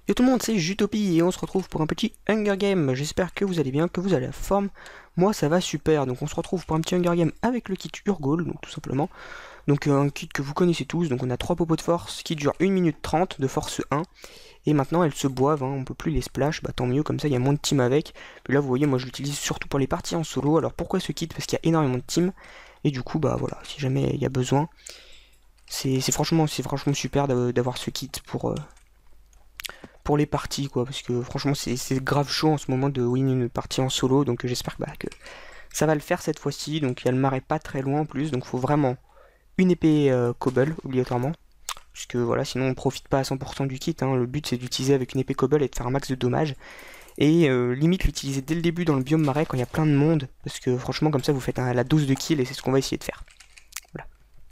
Yo tout le monde, c'est Jutopie et on se retrouve pour un petit Hunger Game. J'espère que vous allez bien, que vous allez à la forme. Moi ça va super, donc on se retrouve pour un petit Hunger Game avec le kit Urgol, donc tout simplement. Donc un kit que vous connaissez tous, donc on a 3 popos de force qui durent 1 minute 30 de force 1. Et maintenant elles se boivent, on peut plus les splash, bah tant mieux, comme ça il y a moins de team avec. Puis là vous voyez, moi je l'utilise surtout pour les parties en solo. Alors pourquoi ce kit? Parce qu'il y a énormément de team. Et du coup bah voilà, si jamais il y a besoin, c'est franchement super d'avoir ce kit pour les parties quoi, parce que franchement c'est grave chaud en ce moment de win une partie en solo, donc j'espère que ça va le faire cette fois-ci. Donc il y a le marais pas très loin en plus, donc faut vraiment une épée cobble obligatoirement, puisque voilà, sinon on profite pas à 100% du kit, hein. Le but c'est d'utiliser avec une épée cobble et de faire un max de dommages, et limite l'utiliser dès le début dans le biome marais quand il y a plein de monde, parce que franchement comme ça vous faites la dose de kill et c'est ce qu'on va essayer de faire. Voilà.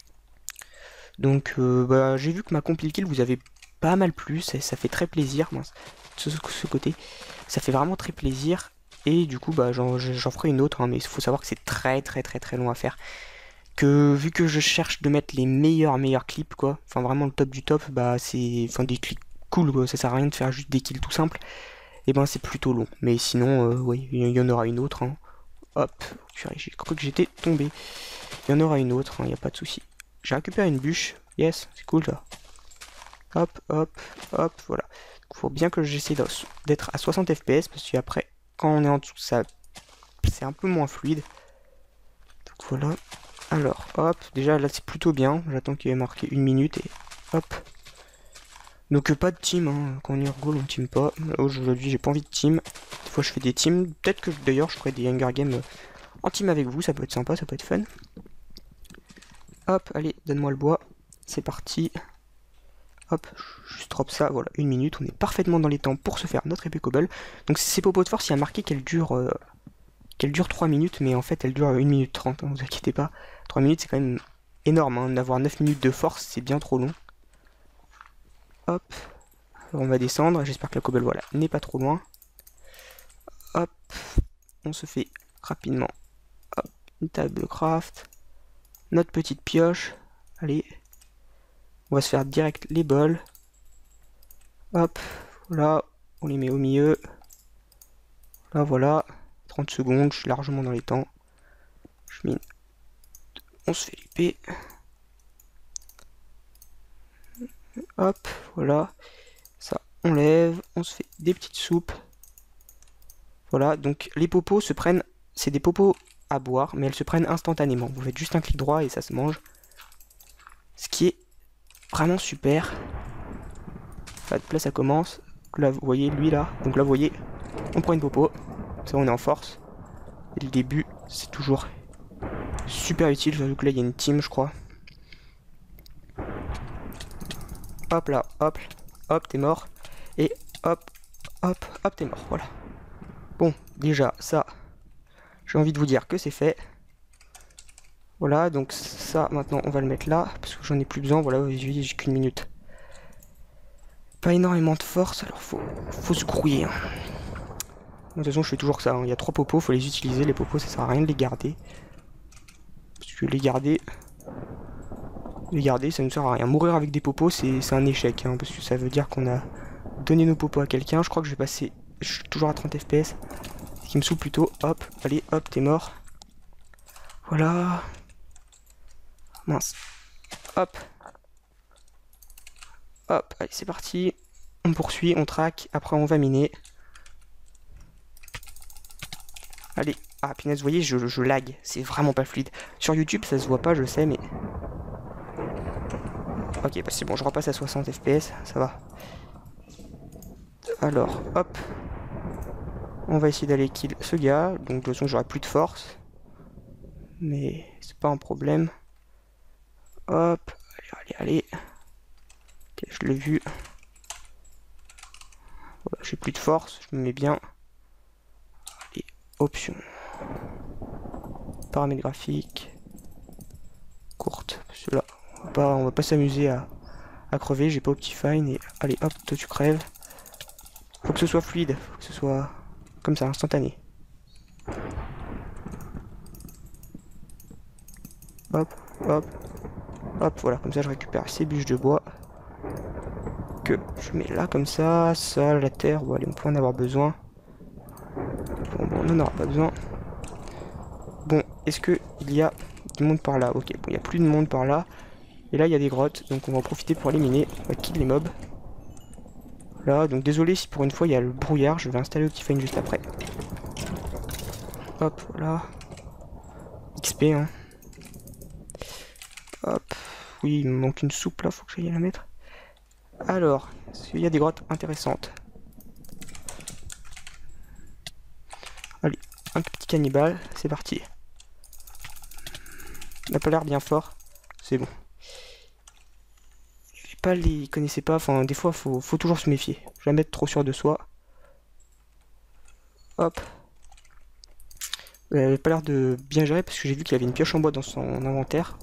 Donc bah, j'ai vu que ma compile kill vous avez pas mal plu, ça fait très plaisir, mince, ce côté, ça fait vraiment très plaisir. Et du coup bah j'en ferai une autre, hein, mais il faut savoir que c'est très long à faire. Que vu que je cherche de mettre les meilleurs clips quoi, enfin vraiment le top du top, bah c'est enfin des clips cool quoi, ça sert à rien de faire juste des kills tout simples, et ben c'est plutôt long. Mais sinon oui, il y en aura une autre, hein. Hop, j'ai cru que j'étais tombé. Il y en aura une autre, il n'y a pas de souci. J'ai récupéré une bûche, yes, c'est cool ça. Hop, hop, hop, voilà. Il faut bien que j'essaie d'être à 60 fps, parce que après, quand on est en dessous, ça c'est un peu moins fluide. Donc voilà. Alors, hop, déjà là c'est plutôt bien. J'attends qu'il ait marqué 1 minute et hop. Donc pas de team, hein. Quand on est Urgol on team pas. Aujourd'hui j'ai pas envie de team. Des fois je fais des teams. Peut-être que d'ailleurs je ferai des Hunger Games en team avec vous, ça peut être sympa, ça peut être fun. Hop, allez, donne-moi le bois. C'est parti. Hop, je drop ça, voilà, 1 minute, on est parfaitement dans les temps pour se faire notre épée cobble. Donc ces popos de force, il y a marqué qu'elle dure 3 minutes, mais en fait elle dure 1 minute 30, hein, vous inquiétez pas. 3 minutes c'est quand même énorme, hein. D'avoir 9 minutes de force, c'est bien trop long. Hop, alors on va descendre, j'espère que la cobble, voilà, n'est pas trop loin. Hop, on se fait rapidement, hop, une table de craft, notre petite pioche, allez, on va se faire direct les bols. Hop, voilà, on les met au milieu. Là voilà, 30 secondes, je suis largement dans les temps. Je mine. On se fait l'épée. Hop, voilà. Ça, on lève, on se fait des petites soupes. Voilà, donc les popos se prennent, c'est des popos à boire, mais elles se prennent instantanément. Vous faites juste un clic droit et ça se mange. Ce qui est vraiment super. Là ça commence. Là vous voyez lui là. Donc là vous voyez, on prend une popo. Ça on est en force. Et le début c'est toujours super utile. Surtout que là il y a une team je crois. Hop là, hop, t'es mort. Et hop, hop, t'es mort. Voilà. Bon, déjà ça, j'ai envie de vous dire que c'est fait. Voilà, donc ça maintenant on va le mettre là parce que j'en ai plus besoin. Voilà, j'ai qu'une minute. Pas énormément de force, alors faut se grouiller, hein. De toute façon je fais toujours ça, hein. Il y a 3 popos, faut les utiliser. Les popos ça sert à rien de les garder, parce que les garder ça ne sert à rien. Mourir avec des popos c'est un échec, hein, parce que ça veut dire qu'on a donné nos popos à quelqu'un. Je crois que je vais passer, je suis toujours à 30 fps, ce qui me saoule plutôt. Hop, allez, hop, t'es mort. Voilà. Mince. Hop. Hop, allez, c'est parti. On poursuit, on traque, après on va miner. Allez. Ah, punaise, vous voyez, je lag. C'est vraiment pas fluide. Sur YouTube, ça se voit pas, je sais, mais... Ok, bah c'est bon, je repasse à 60 fps, ça va. Alors, hop. On va essayer d'aller kill ce gars. Donc, de toute façon, j'aurai plus de force. Mais c'est pas un problème. Hop. Allez. Ok, je l'ai vu. Voilà, j'ai plus de force, je me mets bien. Allez, options. Paramètres graphiques. Courte. Parce que là, on va pas s'amuser à crever. J'ai pas Optifine. Et allez, hop, toi tu crèves. Faut que ce soit fluide. Faut que ce soit comme ça, instantané. Hop, hop, hop, voilà. Comme ça, je récupère ces bûches de bois. Donc je mets là comme ça, la terre, bon allez, on peut en avoir besoin. Bon, on n'en aura pas besoin. Bon, est-ce que il y a du monde par là? Ok, bon, il n'y a plus de monde par là. Et là, il y a des grottes, donc on va en profiter pour éliminer. On va kill les mobs. Là, donc désolé si pour une fois il y a le brouillard, je vais installer Optifine juste après. Hop, voilà. XP, hein. Hop. Oui, il me manque une soupe là, faut que j'aille la mettre. Alors, est-ce qu'il y a des grottes intéressantes? Allez, un petit cannibale, c'est parti. Il n'a pas l'air bien fort, c'est bon. Il connaissait pas, enfin des fois faut toujours se méfier. Jamais être trop sûr de soi. Hop. Il avait pas l'air de bien gérer parce que j'ai vu qu'il avait une pioche en bois dans son inventaire.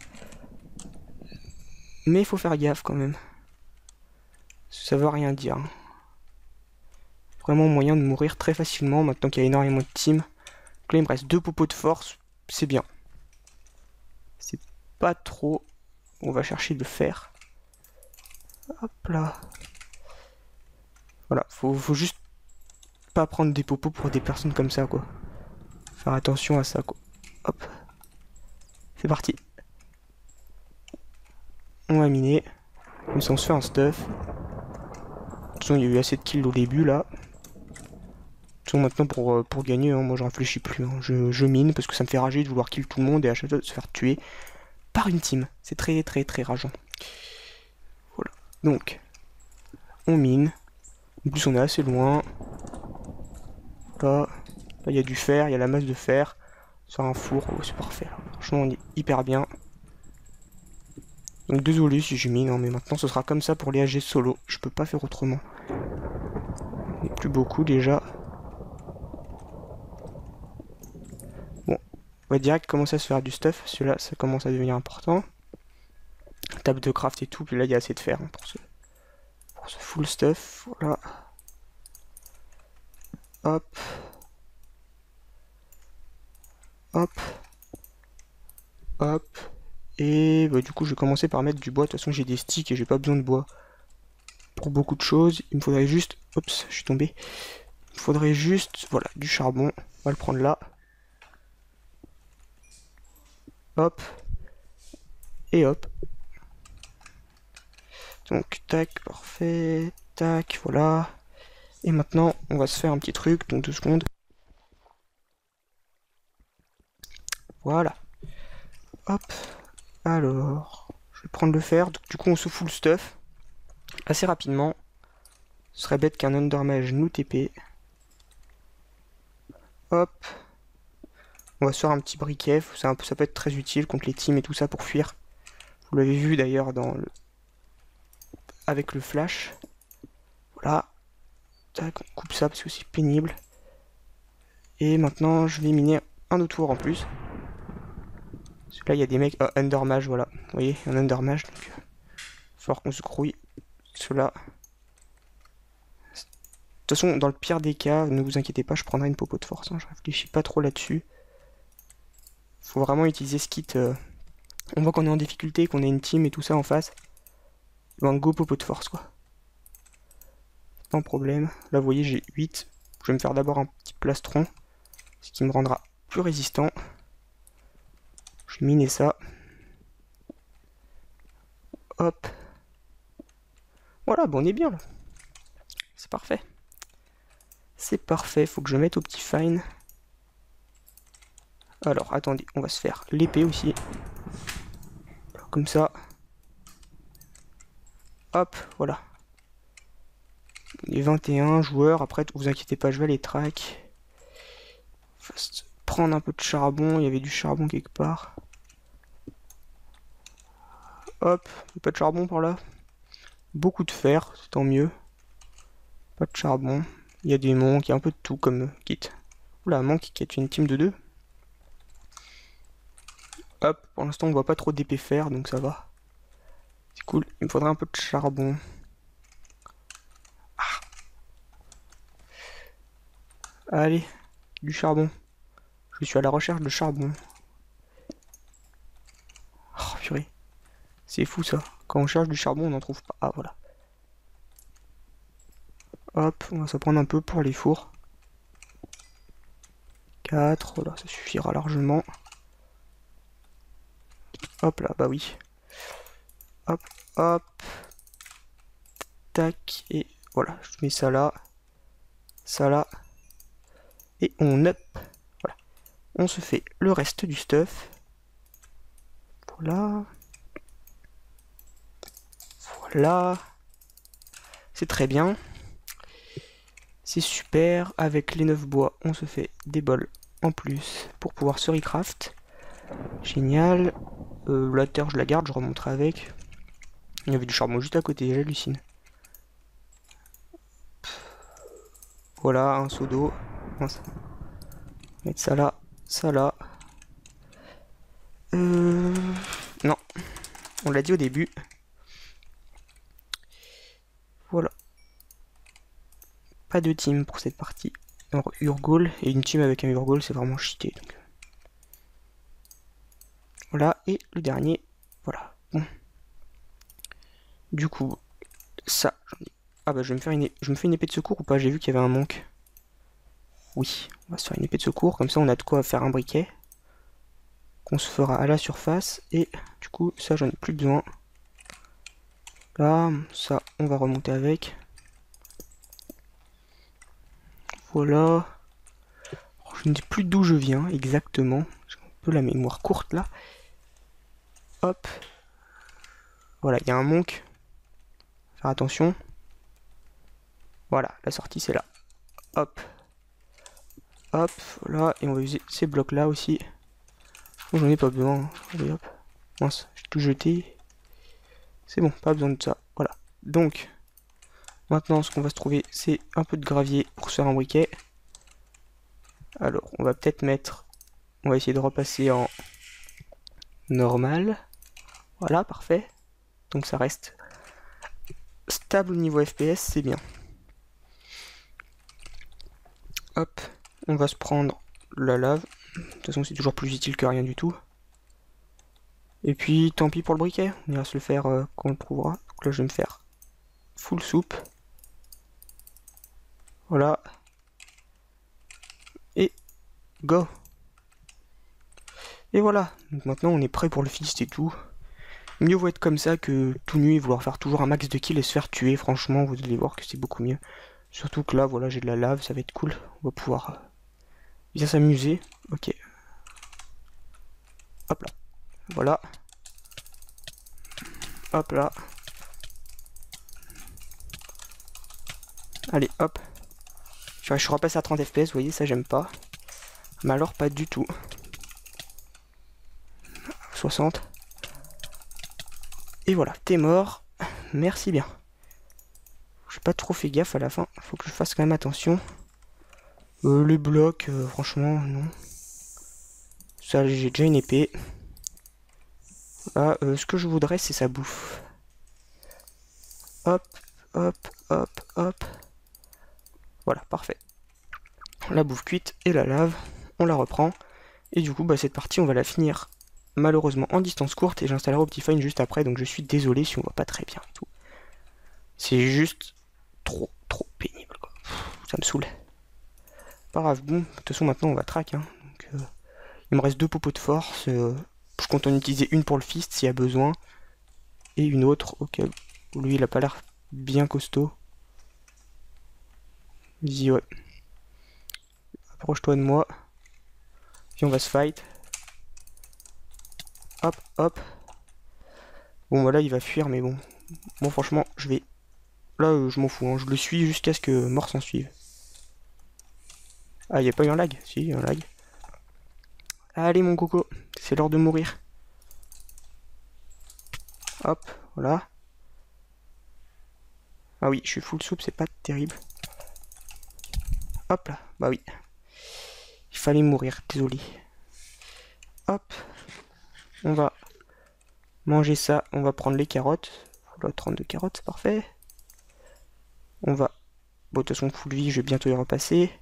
Mais il faut faire gaffe quand même. Ça veut rien dire. Hein. Vraiment moyen de mourir très facilement maintenant qu'il y a énormément de team. Donc là il me reste 2 popos de force, c'est bien. C'est pas trop. On va chercher de fer. Hop là. Voilà, faut juste pas prendre des popos pour des personnes comme ça quoi. Faire attention à ça quoi. Hop. C'est parti. On va miner. Comme ça on se fait un stuff. De toute façon il y a eu assez de kills au début là. De toute façon maintenant pour gagner, hein, moi je réfléchis plus. Hein. Je mine parce que ça me fait rager de vouloir kill tout le monde et à chaque fois de se faire tuer par une team. C'est très très très rageant. Voilà. Donc on mine. En plus on est assez loin. Là il y a du fer, il y a la masse de fer. Sur un four, oh, c'est parfait. Là. Franchement on est hyper bien. Donc désolé si j'ai mis, non mais maintenant ce sera comme ça pour les AG solo. Je peux pas faire autrement. On n'est plus beaucoup déjà. Bon, on va direct commencer à se faire du stuff. Celui-là, ça commence à devenir important. Table de craft et tout, puis là il y a assez de fer hein, pour ce full stuff. Voilà. Hop. Hop. Hop. Et bah, du coup je vais commencer par mettre du bois. De toute façon j'ai des sticks et j'ai pas besoin de bois pour beaucoup de choses. Il me faudrait juste... Oups, je suis tombé. Il me faudrait juste... Voilà, du charbon. On va le prendre là. Hop. Et hop. Donc tac, parfait. Tac, voilà. Et maintenant on va se faire un petit truc. Donc 2 secondes. Voilà. Hop. Alors, je vais prendre le fer. Donc, du coup, on se fout le stuff assez rapidement. Ce serait bête qu'un Undermage nous TP. Hop. On va se faire un petit briquet. Ça peut être très utile contre les teams et tout ça pour fuir. Vous l'avez vu d'ailleurs dans le... avec le flash. Voilà. Tac, on coupe ça parce que c'est pénible. Et maintenant, je vais miner un autre tour en plus. Parce que là, il y a des mecs... Undermage, voilà. Vous voyez, un Undermage. Donc, il va falloir qu'on se grouille. Cela. De toute façon, dans le pire des cas, ne vous inquiétez pas, je prendrai une popo de force. Hein, je réfléchis pas trop là-dessus. Faut vraiment utiliser ce kit. On voit qu'on est en difficulté, qu'on a une team et tout ça en face. Ben, go popo de force, quoi. Pas de problème. Là, vous voyez, j'ai 8. Je vais me faire d'abord un petit plastron. Ce qui me rendra plus résistant. Je vais miner ça. Hop. Voilà, bon, on est bien là. C'est parfait. C'est parfait, faut que je mette Optifine. Alors, attendez, on va se faire l'épée aussi. Alors, comme ça. Hop, voilà. Les 21 joueurs, après, vous inquiétez pas, je vais les track. Prendre un peu de charbon, il y avait du charbon quelque part. Hop, pas de charbon par là. Beaucoup de fer, c'est tant mieux. Pas de charbon. Il y a des monks, il y a un peu de tout comme kit. Oula, monk qui est une team de 2. Hop, pour l'instant on voit pas trop d'épée fer, donc ça va. C'est cool, il me faudrait un peu de charbon. Ah. Allez, du charbon. Je suis à la recherche de charbon. Oh purée. C'est fou ça. Quand on cherche du charbon, on n'en trouve pas. Ah voilà. Hop, on va s'en prendre un peu pour les fours. 4, voilà, ça suffira largement. Hop là, bah oui. Hop, hop. Tac, et voilà, je mets ça là. Ça là. Et on up. Voilà. On se fait le reste du stuff. Voilà. Voilà. C'est très bien. C'est super. Avec les 9 bois, on se fait des bols en plus pour pouvoir se recraft. Génial. La terre, je la garde, je remonterai avec. Il y avait du charbon juste à côté, j'hallucine. Voilà, un seau d'eau. Mettre ça là, ça là. Non, on l'a dit au début. Voilà. Pas de team pour cette partie. Alors, Urgol, et une team avec un Urgol, c'est vraiment cheaté. Donc. Voilà, et le dernier, voilà. Bon. Du coup, ça, ah bah je me fais une épée de secours ou pas? J'ai vu qu'il y avait un manque. Oui, on va se faire une épée de secours, comme ça on a de quoi faire un briquet. Qu'on se fera à la surface, et du coup, ça j'en ai plus besoin. Là, ça, on va remonter avec. Voilà. Alors, je ne sais plus d'où je viens exactement. J'ai un peu la mémoire courte là. Hop. Voilà, il y a un monk. Faire attention. Voilà, la sortie c'est là. Hop. Hop, voilà. Et on va user ces blocs là aussi. Oh, j'en ai pas besoin. Allez, hop. Mince, j'ai tout jeté. C'est bon, pas besoin de ça. Voilà. Donc, maintenant ce qu'on va se trouver, c'est un peu de gravier pour se faire un briquet. Alors, on va peut-être mettre... On va essayer de repasser en normal. Voilà, parfait. Donc ça reste stable au niveau FPS, c'est bien. Hop, on va se prendre la lave. De toute façon, c'est toujours plus utile que rien du tout. Et puis, tant pis pour le briquet. On ira se le faire quand on le trouvera. Donc là, je vais me faire full soupe. Voilà. Et go. Et voilà. Donc maintenant, on est prêt pour le fist et tout. Mieux vaut être comme ça que tout nu et vouloir faire toujours un max de kills et se faire tuer. Franchement, vous allez voir que c'est beaucoup mieux. Surtout que là, voilà, j'ai de la lave, ça va être cool. On va pouvoir bien s'amuser. Ok. Hop là. Voilà. Hop là. Allez, hop. Je suis repassé à 30 FPS, vous voyez, ça j'aime pas. Mais alors, pas du tout. 60. Et voilà, t'es mort. Merci bien. J'ai pas trop fait gaffe à la fin. Faut que je fasse quand même attention. Les blocs, franchement, non. Ça, j'ai déjà une épée. Là, ce que je voudrais, c'est sa bouffe. Hop, hop, hop, hop. Voilà, parfait. La bouffe cuite et la lave, on la reprend. Et du coup, bah, cette partie, on va la finir malheureusement en distance courte. Et j'installerai Optifine juste après, donc je suis désolé si on voit pas très bien et tout. C'est juste trop pénible, quoi. Ça me saoule. Pas grave, bon, de toute façon, maintenant, on va track. Hein. Donc, il me reste 2 popos de force. Je compte en utiliser une pour le fist s'il y a besoin. Et une autre au cas où lui, il a pas l'air bien costaud. Vas-y, ouais. Approche-toi de moi. Puis on va se fight. Hop, hop. Bon, voilà, il va fuir, mais bon. Bon, franchement, je vais... Là, je m'en fous, hein. Je le suis jusqu'à ce que mort s'en suive. Ah, il n'y a pas eu un lag? Si, il y a un lag. Allez, mon coco, c'est l'heure de mourir. Hop, voilà. Ah oui, je suis full soupe, c'est pas terrible. Hop là, bah oui. Il fallait mourir, désolé. Hop. On va manger ça, on va prendre les carottes. Voilà, 32 carottes, c'est parfait. On va... Bon, de toute façon, full vie, je vais bientôt y repasser.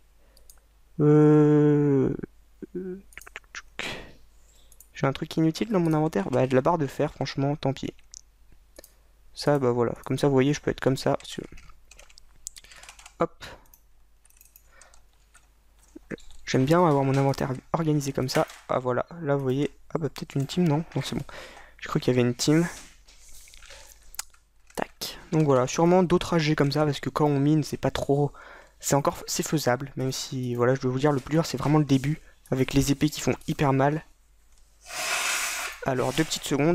J'ai un truc inutile dans mon inventaire. Bah, de la barre de fer, franchement, tant pis. Ça, bah voilà. Comme ça, vous voyez, je peux être comme ça. Hop. J'aime bien avoir mon inventaire organisé comme ça. Ah voilà, là vous voyez. Ah bah peut-être une team, non? Non, c'est bon. Je crois qu'il y avait une team. Tac. Donc voilà, sûrement d'autres AG comme ça, parce que quand on mine, c'est pas trop... c'est faisable, même si, voilà, je dois vous dire, le plus dur, c'est vraiment le début, avec les épées qui font hyper mal. Alors, 2 petites secondes.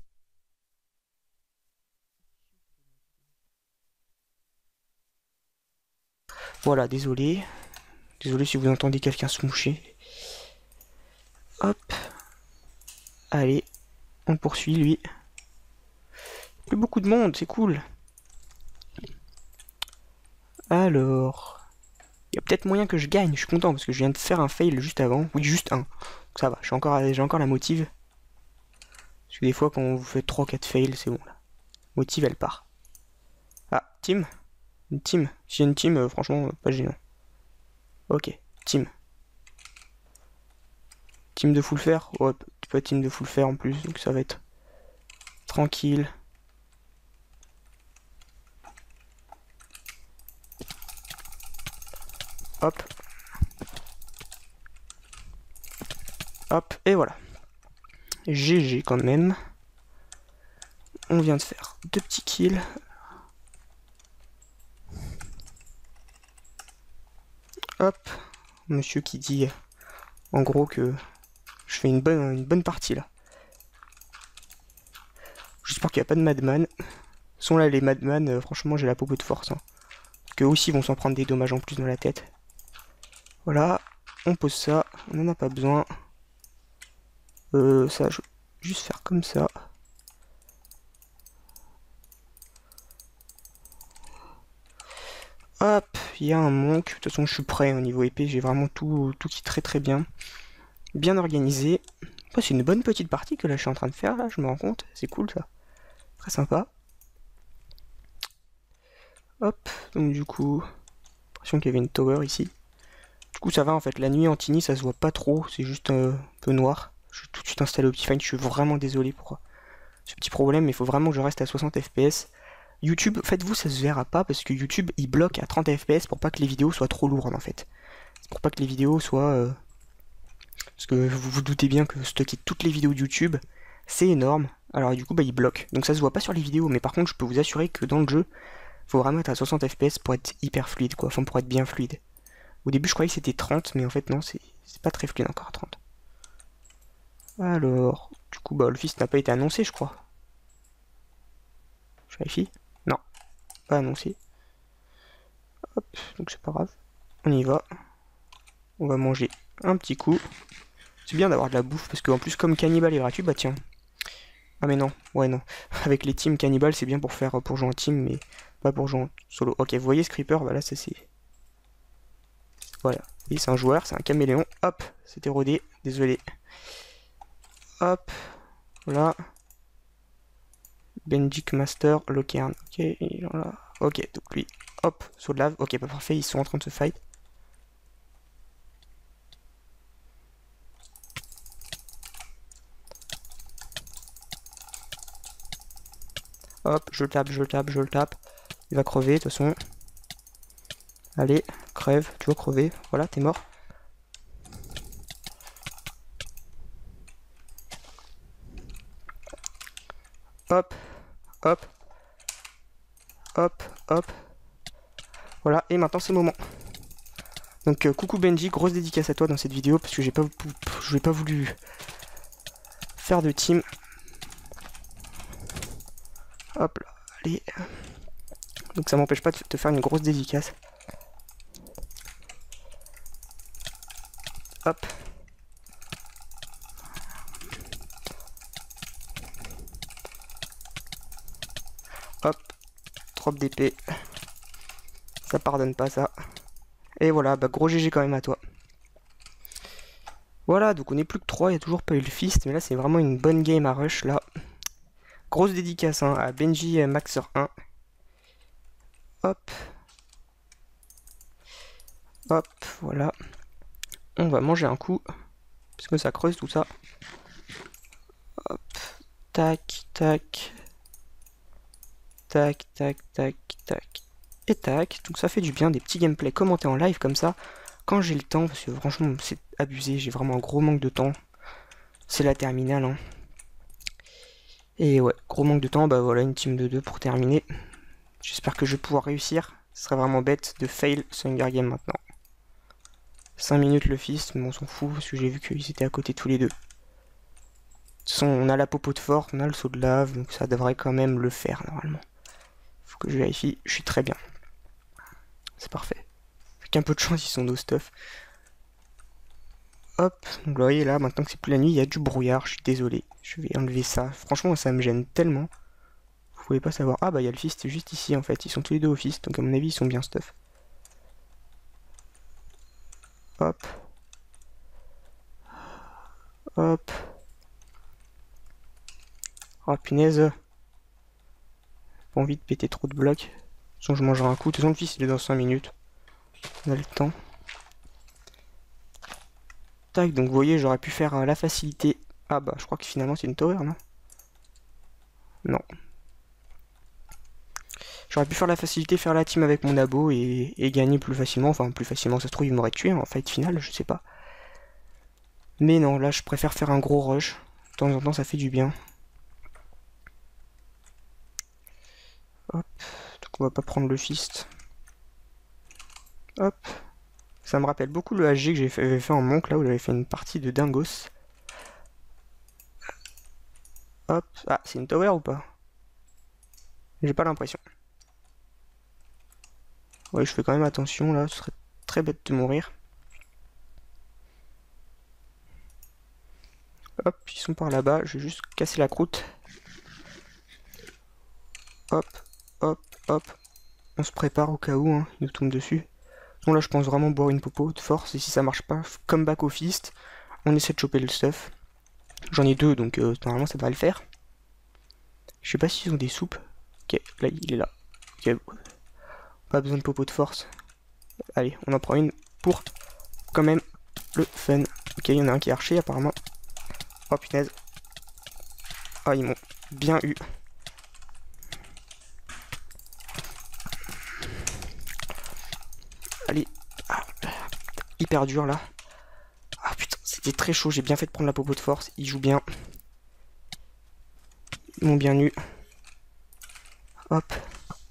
Voilà, désolé. Désolé si vous entendez quelqu'un se moucher. Hop. Allez, on poursuit, lui. Plus beaucoup de monde, c'est cool. Alors... il y a peut-être moyen que je gagne, je suis content, parce que je viens de faire un fail juste avant. Oui, juste un. Ça va, j'ai encore la motive. Parce que des fois, quand vous faites 3-4 fails, c'est bon, là. Motive, elle part. Ah, team. Une team. Si j'ai une team, franchement, pas gênant. Ok, team. Team de full fer. Ouais, pas team de full fer en plus, donc ça va être tranquille. Hop. Hop, et voilà. GG quand même. On vient de faire 2 petits kills. Hop. Monsieur qui dit en gros que je fais une bonne partie là. J'espère qu'il n'y a pas de madman. Sont là les madman, franchement j'ai la popo de force. Hein. Que aussi vont s'en prendre des dommages en plus dans la tête. Voilà, on pose ça, on n'en a pas besoin. Ça, je vais juste faire comme ça. Hop, il y a un monk. De toute façon, je suis prêt au niveau épée. J'ai vraiment tout qui est très très bien. Bien organisé. Oh, c'est une bonne petite partie que là je suis en train de faire. Là, je me rends compte. C'est cool ça. Très sympa. Hop, donc du coup, l'impression qu'il y avait une tower ici. Du coup, ça va en fait. La nuit en Tiny, ça se voit pas trop. C'est juste un peu noir. Je suis tout de suite installé Optifine. Je suis vraiment désolé pour ce petit problème. Mais il faut vraiment que je reste à 60 FPS. YouTube, faites-vous, ça se verra pas parce que YouTube il bloque à 30 FPS pour pas que les vidéos soient trop lourdes en fait. C'est pour pas que les vidéos soient. Parce que vous vous doutez bien que stocker toutes les vidéos de YouTube, c'est énorme. Alors du coup, bah il bloque. Donc ça se voit pas sur les vidéos, mais par contre, je peux vous assurer que dans le jeu, faut vraiment être à 60 FPS pour être hyper fluide quoi. Enfin, pour être bien fluide. Au début, je croyais que c'était 30, mais en fait, non, c'est pas très fluide encore à 30. Alors, du coup, bah le fils n'a pas été annoncé, je crois. Je vérifie. Non, pas annoncé. Hop, donc c'est pas grave. On y va. On va manger un petit coup. C'est bien d'avoir de la bouffe, parce qu'en plus, comme Cannibal est gratuit, bah tiens. Ah mais non, ouais non. Avec les teams Cannibal, c'est bien pour jouer en team, mais pas pour jouer en solo. Ok, vous voyez ce creeper, bah là ça c'est... Voilà. Oui, c'est un joueur, c'est un caméléon. Hop, c'était rodé, désolé. Hop, voilà. Benjik Master, Lockern. Ok, voilà. Ok, donc lui, hop, saut de lave. Ok, pas parfait, ils sont en train de se fight. Hop, je le tape, je le tape, je le tape. Il va crever, de toute façon. Allez, crève, tu vas crever. Voilà, t'es mort. Hop, hop, hop, hop. Voilà, et maintenant c'est le moment. Donc coucou Benji, grosse dédicace à toi dans cette vidéo parce que je n'ai pas voulu faire de team. Hop là, allez. Donc ça m'empêche pas de te faire une grosse dédicace. Hop. Hop. Trop d'épée. Ça pardonne pas ça. Et voilà, bah gros GG quand même à toi. Voilà, donc on est plus que 3, il n'y a toujours pas eu le fist, mais là c'est vraiment une bonne game à rush là. Grosse dédicace hein, à Benji Maxer 1. Hop. Hop, voilà. On va manger un coup. Parce que ça creuse tout ça. Hop. Tac, tac. Tac, tac, tac, tac. Et tac, donc ça fait du bien, des petits gameplays commentés en live comme ça, quand j'ai le temps, parce que franchement c'est abusé, j'ai vraiment un gros manque de temps. C'est la terminale, hein. Et ouais, gros manque de temps, bah voilà, une team de 2 pour terminer. J'espère que je vais pouvoir réussir. Ce serait vraiment bête de fail ce Hunger Game maintenant. 5 minutes le fist, mais on s'en fout, parce que j'ai vu qu'ils étaient à côté tous les deux. De toute façon, on a la popo de force, on a le saut de lave, donc ça devrait quand même le faire normalement. Faut que je vérifie, je suis très bien. C'est parfait. Avec un peu de chance, ils sont no stuff. Hop, donc vous voyez là, maintenant que c'est plus la nuit, il y a du brouillard, je suis désolé. Je vais enlever ça. Franchement, ça me gêne tellement. Vous pouvez pas savoir. Ah bah il y a le fist juste ici en fait, ils sont tous les deux au fist, donc à mon avis ils sont bien stuff. Hop. Hop. Oh punaise. Pas envie de péter trop de blocs. De toute façon je mangerai un coup. De toute façon le fist il est dans 5 minutes. On a le temps. Tac, donc vous voyez, j'aurais pu faire la facilité. Ah bah, je crois que finalement c'est une tower, non? Non. J'aurais pu faire la facilité, faire la team avec mon abo et gagner plus facilement. Enfin, plus facilement, ça se trouve, il m'aurait tué en fight finale, je sais pas. Mais non, là, je préfère faire un gros rush. De temps en temps, ça fait du bien. Hop. Donc on va pas prendre le fist. Hop. Ça me rappelle beaucoup le HG que j'avais fait en monk, là, où j'avais fait une partie de dingos. Hop. Ah, c'est une tower ou pas? J'ai pas l'impression. Ouais, je fais quand même attention, là, ce serait très bête de mourir. Hop, ils sont par là-bas, je vais juste casser la croûte. Hop, hop, hop. On se prépare au cas où, hein, il nous tombe dessus. Bon là je pense vraiment boire une popo de force, et si ça marche pas, come back au fist, on essaie de choper le stuff. J'en ai deux, donc normalement ça devrait le faire. Je sais pas s'ils ont des soupes. Ok, là il est là. Ok, pas besoin de popo de force. Allez, on en prend une pour quand même le fun. Ok, il y en a un qui est archer apparemment. Oh punaise. Ah, ils m'ont bien eu. Allez. Ah, hyper dur là. Ah putain, c'était très chaud. J'ai bien fait de prendre la popo de force. Ils jouent bien. Ils m'ont bien eu. Hop.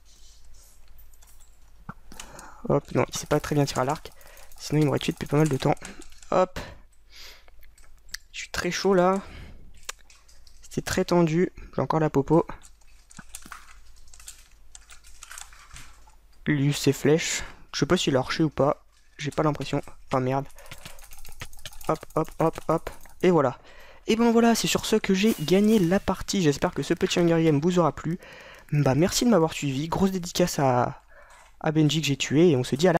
Hop. Non, il sait pas très bien tirer à l'arc. Sinon, il m'aurait tué depuis pas mal de temps. Hop. Je suis très chaud là. C'était très tendu. J'ai encore la popo. Il use ses flèches. Je sais pas s'il a arché ou pas. J'ai pas l'impression. Ah merde. Hop, hop, hop, hop. Et voilà. Et ben voilà, c'est sur ce que j'ai gagné la partie. J'espère que ce petit Hunger Game vous aura plu. Bah merci de m'avoir suivi. Grosse dédicace à Benji que j'ai tué. Et on se dit à la